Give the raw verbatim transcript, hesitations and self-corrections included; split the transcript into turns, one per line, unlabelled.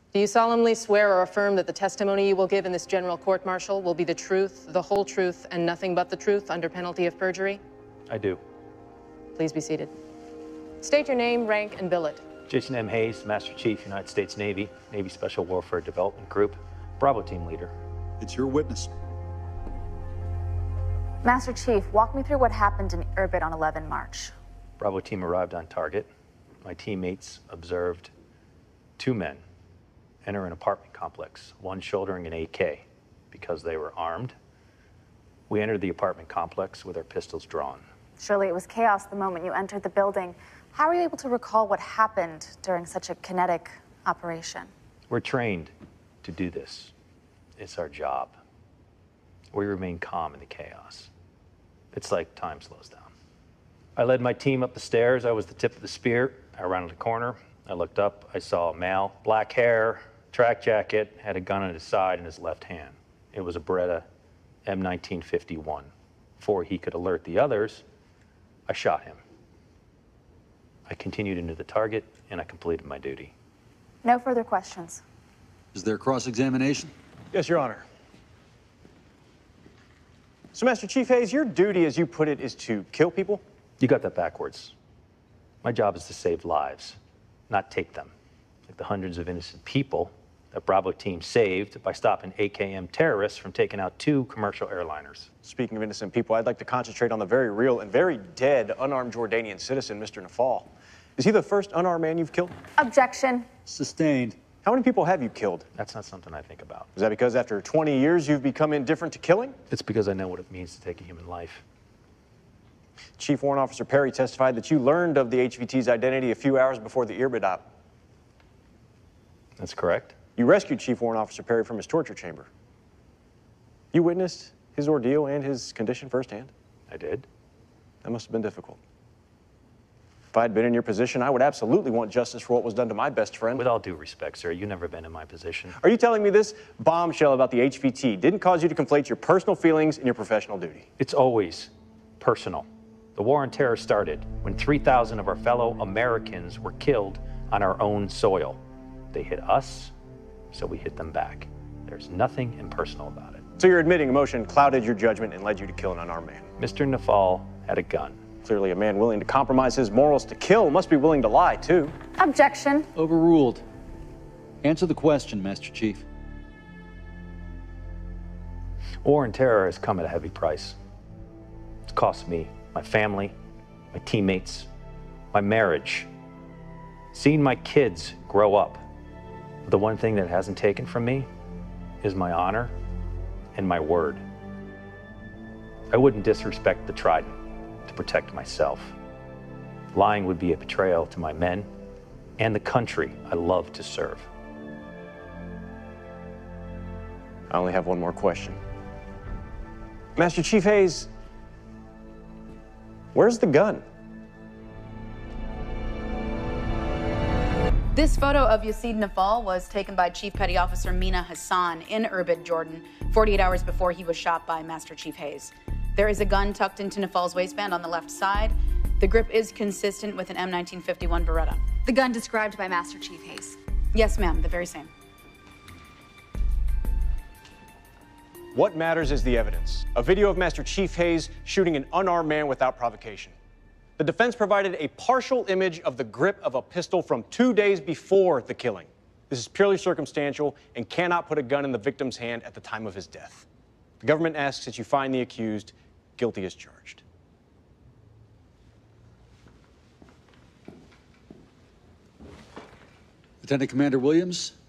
Do you solemnly swear or affirm that the testimony you will give in this general court-martial will be the truth, the whole truth, and nothing but the truth under penalty of perjury?
I do.
Please be seated. State your name, rank, and billet.
Jason M. Hayes, Master Chief, United States Navy, Navy Special Warfare Development Group, Bravo Team Leader.
It's your witness.
Master Chief, walk me through what happened in Irbid on eleven March.
Bravo Team arrived on target. My teammates observed two men enter an apartment complex, one shouldering an A K. Because they were armed, we entered the apartment complex with our pistols drawn.
Surely it was chaos the moment you entered the building. How were you able to recall what happened during such a kinetic operation?
We're trained to do this. It's our job. We remain calm in the chaos. It's like time slows down. I led my team up the stairs. I was the tip of the spear. I rounded the corner. I looked up. I saw a male, black hair, track jacket, had a gun at his side in his left hand. It was a Beretta M nineteen fifty-one. Before he could alert the others, I shot him. I continued into the target, and I completed my duty.
No further questions.
Is there cross-examination?
Yes, Your Honor. So, Master Chief Hayes, your duty, as you put it, is to kill people?
You got that backwards. My job is to save lives, not take them. Like the hundreds of innocent people that Bravo Team saved by stopping A K M terrorists from taking out two commercial airliners.
Speaking of innocent people, I'd like to concentrate on the very real and very dead unarmed Jordanian citizen, Mister Nafal. Is he the first unarmed man you've killed?
Objection.
Sustained.
How many people have you killed?
That's not something I think about.
Is that because after twenty years you've become indifferent to killing?
It's because I know what it means to take a human life.
Chief Warrant Officer Perry testified that you learned of the H V T's identity a few hours before the Irbid op.
That's correct.
You rescued Chief Warrant Officer Perry from his torture chamber. You witnessed his ordeal and his condition firsthand.
I did.
That must have been difficult. If I had been in your position, I would absolutely want justice for what was done to my best friend.
With all due respect, sir, you've never been in my position.
Are you telling me this bombshell about the H V T didn't cause you to conflate your personal feelings and your professional duty?
It's always personal. The war on terror started when three thousand of our fellow Americans were killed on our own soil. They hit us, so we hit them back. There's nothing impersonal about it.
So you're admitting emotion clouded your judgment and led you to kill an unarmed man?
Mister Nafal had a gun.
Clearly a man willing to compromise his morals to kill must be willing to lie, too.
Objection.
Overruled. Answer the question, Master Chief.
War on terror has come at a heavy price. It's cost me, my family, my teammates, my marriage. Seeing my kids grow up. The one thing that it hasn't taken from me is my honor and my word. I wouldn't disrespect the Trident to protect myself. Lying would be a betrayal to my men and the country I love to serve.
I only have one more question. Master Chief Hayes, where's the gun?
This photo of Yacine Nafal was taken by Chief Petty Officer Mina Hassan in Irbid, Jordan, forty-eight hours before he was shot by Master Chief Hayes. There is a gun tucked into Nafal's waistband on the left side. The grip is consistent with an M nineteen fifty-one Beretta.
The gun described by Master Chief Hayes.
Yes, ma'am, the very same.
What matters is the evidence. A video of Master Chief Hayes shooting an unarmed man without provocation. The defense provided a partial image of the grip of a pistol from two days before the killing. This is purely circumstantial and cannot put a gun in the victim's hand at the time of his death. The government asks that you find the accused guilty as charged.
Lieutenant Commander Williams,